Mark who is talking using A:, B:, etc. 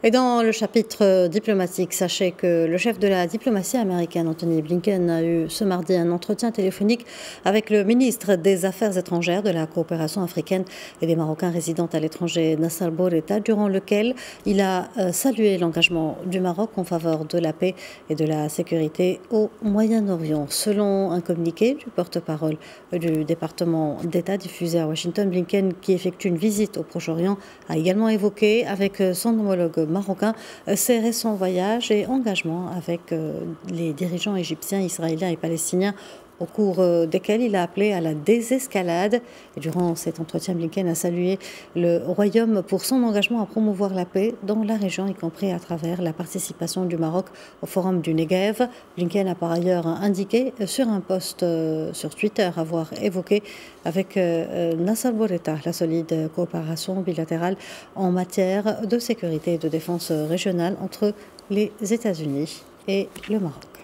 A: Et dans le chapitre diplomatique, sachez que le chef de la diplomatie américaine, Antony Blinken, a eu ce mardi un entretien téléphonique avec le ministre des Affaires étrangères, de la coopération africaine et des Marocains résidant à l'étranger, Nassar Bourita, durant lequel il a salué l'engagement du Maroc en faveur de la paix et de la sécurité au Moyen-Orient. Selon un communiqué du porte-parole du département d'État diffusé à Washington, Blinken, qui effectue une visite au Proche-Orient, a également évoqué avec son homologue marocain ses récents voyages et engagements avec les dirigeants égyptiens, israéliens et palestiniens, au cours desquels il a appelé à la désescalade. Et durant cet entretien, Blinken a salué le Royaume pour son engagement à promouvoir la paix dans la région, y compris à travers la participation du Maroc au Forum du Negev. Blinken a par ailleurs indiqué sur un post sur Twitter avoir évoqué avec Nassar Bourita la solide coopération bilatérale en matière de sécurité et de défense régionale entre les États-Unis et le Maroc.